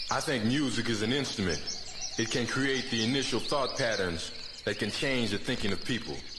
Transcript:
I think music is an instrument. It can create the initial thought patterns that can change the thinking of people.